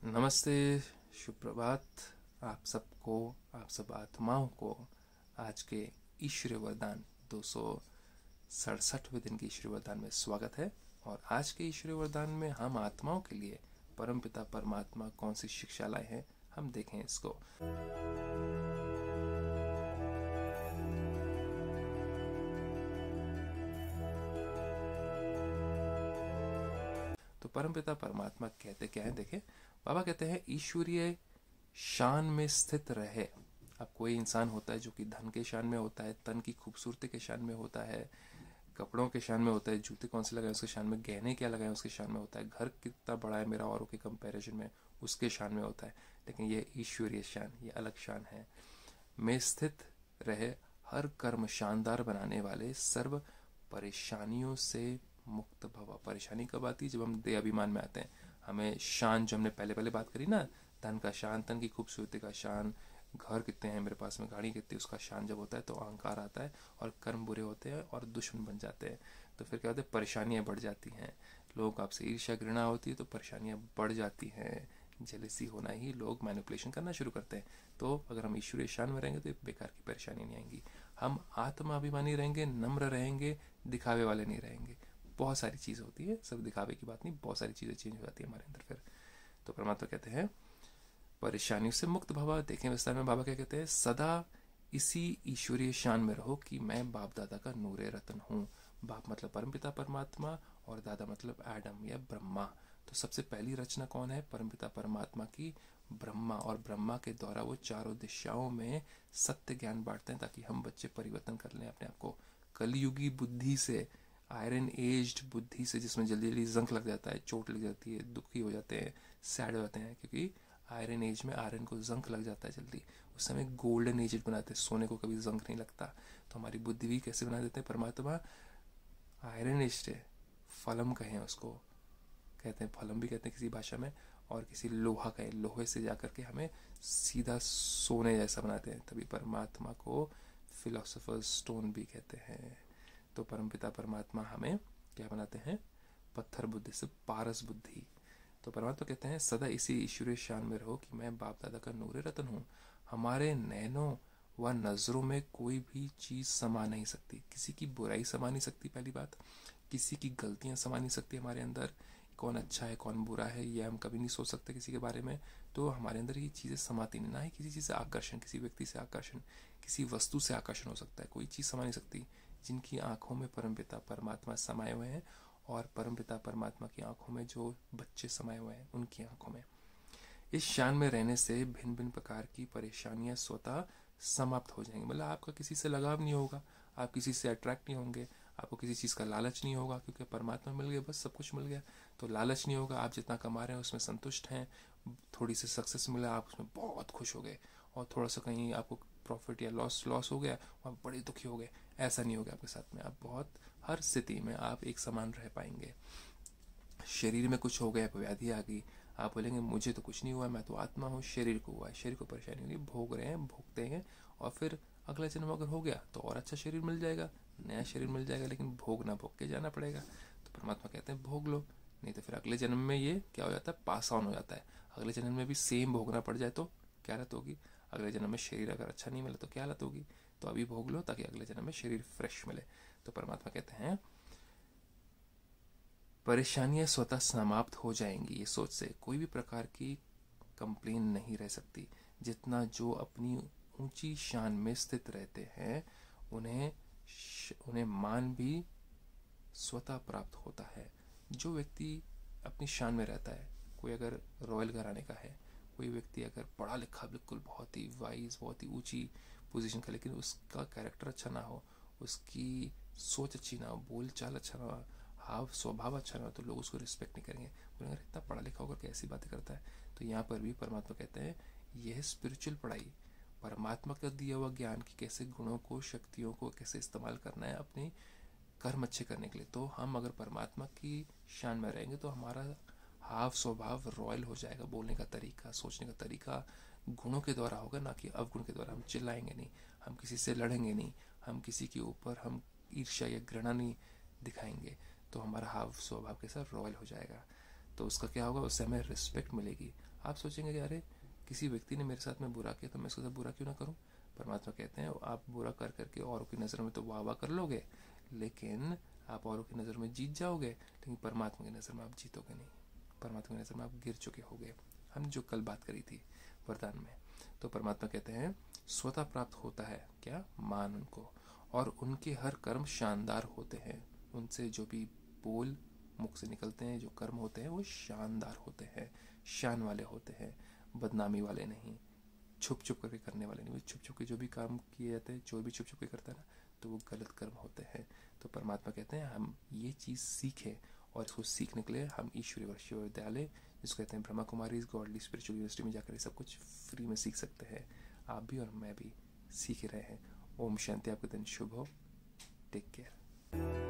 नमस्ते, शुभ प्रभात आप सबको, आप सब आत्माओं को। आज के ईश्वरीय वरदान 267वें दिन के ईश्वरीय वरदान में स्वागत है। और आज के ईश्वरीय वरदान में हम आत्माओं के लिए परमपिता परमात्मा कौन सी शिक्षा लाए हैं, हम देखें इसको। तो परमपिता परमात्मा कहते क्या है, देखें। बाबा कहते हैं ईश्वरीय शान में स्थित रहे। अब कोई इंसान होता है जो कि धन के शान में होता है, तन की खूबसूरती के शान में होता है, कपड़ों के शान में होता है, जूते कौन से लगाए उसके शान में, गहने क्या लगाए उसके शान में होता है, घर कितना बड़ा है मेरा औरों के कंपैरिजन में उसके शान में होता है। लेकिन ये ईश्वरीय शान, ये अलग शान है। में स्थित रहे, हर कर्म शानदार बनाने वाले, सर्व परेशानियों से मुक्त भव। परेशानी कब आती है? जब हम देह अभिमान में आते हैं। हमें शान, जो हमने पहले बात करी ना, धन का शान, तन की खूबसूरती का शान, घर कितने हैं मेरे पास में, गाड़ी कितनी, उसका शान जब होता है तो अहंकार आता है और कर्म बुरे होते हैं और दुश्मन बन जाते हैं। तो फिर क्या होता है? परेशानियां बढ़ जाती हैं, लोगों को आपसे ईर्ष्या घृणा होती है तो परेशानियां बढ़ जाती हैं, जेलसी होना ही, लोग मैनिपुलेशन करना शुरू करते हैं। तो अगर हम ईश्वरीय शान में रहेंगे तो एक बेकार की परेशानी नहीं आएंगी। हम आत्माभिमानी रहेंगे, नम्र रहेंगे, दिखावे वाले नहीं रहेंगे। बहुत सारी चीज़ होती है, सब दिखावे की बात नहीं, बहुत सारी चीज़ें चेंज हो जाती है हमारे अंदर फिर। तो परमात्मा कहते हैं परेशानियों से मुक्त भवा। देखें विस्तार में बाबा क्या कहते हैं, सदा इसी ईश्वरीय शान में रहो कि मैं बाप दादा का नूरे रतन हूँ। बाप मतलब परमपिता परमात्मा और दादा मतलब एडम या ब्रह्मा। तो सबसे पहली रचना कौन है? परमपिता परमात्मा की, ब्रह्मा। और ब्रह्मा के द्वारा वो चारों दिशाओं में सत्य ज्ञान बांटते हैं ताकि हम बच्चे परिवर्तन कर लें अपने आप को। कलयुगी बुद्धि से, आयरन एज्ड बुद्धि से, जिसमें जल्दी जल्दी जंक लग जाता है, चोट लग जाती है, दुखी हो जाते हैं, सैड हो जाते हैं, क्योंकि आयरन एज में आयरन को जंक लग जाता है जल्दी। उस समय गोल्डन एज बनाते हैं, सोने को कभी जंक नहीं लगता। तो हमारी बुद्धि भी कैसे बना देते हैं परमात्मा? आयरन एज है, फलम कहें उसको, कहते हैं फलम भी कहते हैं किसी भाषा में, और किसी लोहा कहें, लोहे से जाकर के हमें सीधा सोने जैसा बनाते हैं। तभी परमात्मा को फिलोसोफर स्टोन भी कहते हैं। तो परमपिता परमात्मा हमें क्या बनाते हैं? पत्थर बुद्धि से पारस बुद्धि। तो परमात्मा कहते हैं सदा इसी ईश्वरीय शान में रहो कि मैं बाप दादा का नूरे रतन हूँ। हमारे नैनों व नजरों में कोई भी चीज समा नहीं सकती, किसी की बुराई समा नहीं सकती। पहली बात, किसी की गलतियां समा नहीं सकती हमारे अंदर। कौन अच्छा है कौन बुरा है ये हम कभी नहीं सोच सकते किसी के बारे में। तो हमारे अंदर ये चीजें समाती नहीं, ना ही किसी चीज से आकर्षण, किसी व्यक्ति से आकर्षण, किसी वस्तु से आकर्षण हो सकता है। कोई चीज समा नहीं सकती। जिनकी आंखों में परमपिता परमात्मा समाये हुए हैं, और परमपिता परमात्मा की आंखों में जो बच्चे समाये हुए हैं उनकी आंखों में, इस शान में रहने से भिन्न भिन्न प्रकार की परेशानियां स्वतः समाप्त हो जाएंगी। मतलब आपका किसी से लगाव नहीं होगा, आप किसी से अट्रैक्ट नहीं होंगे, आपको किसी चीज़ का लालच नहीं होगा, क्योंकि परमात्मा मिल गया, बस सब कुछ मिल गया। तो लालच नहीं होगा, आप जितना कमा रहे हैं उसमें संतुष्ट हैं। थोड़ी सी सक्सेस मिला, आप उसमें बहुत खुश हो गए, और थोड़ा सा कहीं आपको प्रॉफिट या लॉस लॉस हो गया, वहाँ बड़े दुखी हो गए। ऐसा नहीं होगा आपके साथ में। आप बहुत, हर स्थिति में आप एक समान रह पाएंगे। शरीर में कुछ हो गया, व्याधि आ गई, आप बोलेंगे मुझे तो कुछ नहीं हुआ, मैं तो आत्मा हूँ, शरीर को हुआ है, शरीर को परेशानी होगी, भोग रहे हैं, भोगते हैं, और फिर अगला जन्म अगर हो गया तो और अच्छा शरीर मिल जाएगा, नया शरीर मिल जाएगा, लेकिन भोग ना भोग के जाना पड़ेगा। तो परमात्मा कहते हैं भोग लो, नहीं तो फिर अगले जन्म में ये क्या हो जाता है? पास ऑन हो जाता है। अगले जन्म में भी सेम भोगना पड़ जाए तो क्या हालत होगी? अगले जन्म में शरीर अगर अच्छा नहीं मिला तो क्या हालत होगी? तो अभी भोग लो ताकि अगले जन्म में शरीर फ्रेश मिले। तो परमात्मा कहते हैं परेशानियां स्वतः समाप्त हो जाएंगी। ये सोच से कोई भी प्रकार की कंप्लेन नहीं रह सकती। जितना जो अपनी ऊंची शान में स्थित रहते हैं उन्हें उन्हें मान भी स्वतः प्राप्त होता है। जो व्यक्ति अपनी शान में रहता है, कोई अगर रॉयल घराने का है, कोई व्यक्ति अगर पढ़ा लिखा, बिल्कुल बहुत ही वाइज, बहुत ही ऊंची पोजीशन का, लेकिन उसका कैरेक्टर अच्छा ना हो, उसकी सोच अच्छी ना हो, बोल चाल अच्छा ना हो, हाव स्वभाव अच्छा ना हो, तो लोग उसको रिस्पेक्ट नहीं करेंगे, बोलेंगे इतना पढ़ा लिखा होकर कैसी बातें करता है। तो यहाँ पर भी परमात्मा कहते हैं यह स्पिरिचुअल पढ़ाई, परमात्मा का दिया हुआ ज्ञान की कैसे गुणों को, शक्तियों को कैसे इस्तेमाल करना है अपने कर्म अच्छे करने के लिए। तो हम अगर परमात्मा की शान में रहेंगे तो हमारा हाव स्वभाव रॉयल हो जाएगा, बोलने का तरीका, सोचने का तरीका गुणों के द्वारा होगा, ना कि अवगुण के द्वारा। हम चिल्लाएंगे नहीं, हम किसी से लड़ेंगे नहीं, हम किसी के ऊपर हम ईर्ष्या या घृणा नहीं दिखाएंगे। तो हमारा हाव स्वभाव के साथ रॉयल हो जाएगा। तो उसका क्या होगा? उससे हमें रिस्पेक्ट मिलेगी। आप सोचेंगे कि अरे किसी व्यक्ति ने मेरे साथ में बुरा किया तो मैं उसके साथ बुरा क्यों ना करूं। परमात्मा कहते हैं आप बुरा कर करके औरों की नज़र में तो वाह वाह कर लोगे, लेकिन आप औरों की नज़र में जीत जाओगे, लेकिन परमात्मा की नज़र में आप जीतोगे नहीं। परमात्मा की नज़र में आप गिर चुके होगे। हम जो कल बात करी थी वरदान में, तो परमात्मा कहते हैं स्वतः प्राप्त होता है क्या, मान उनको, और उनके हर कर्म शानदार होते हैं। उनसे जो भी बोल मुख से निकलते हैं, जो कर्म होते हैं वो शानदार होते हैं, शान वाले होते हैं, बदनामी वाले नहीं, छुप छुप करके करने वाले नहीं। छुप छुप के जो भी काम किए जाते हैं, चोर भी छुप छुप के करता है ना, तो वो गलत कर्म होते हैं। तो परमात्मा कहते हैं हम ये चीज़ सीखें, और इसको सीखने के लिए हम ईश्वरीय विश्वविद्यालय, जिसको कहते हैं Brahma Kumari godly spiritual university में जाकर ये सब कुछ फ्री में सीख सकते हैं। आप भी और मैं भी सीख रहे हैं। ओम शांति, आपका दिन शुभ हो। Take care.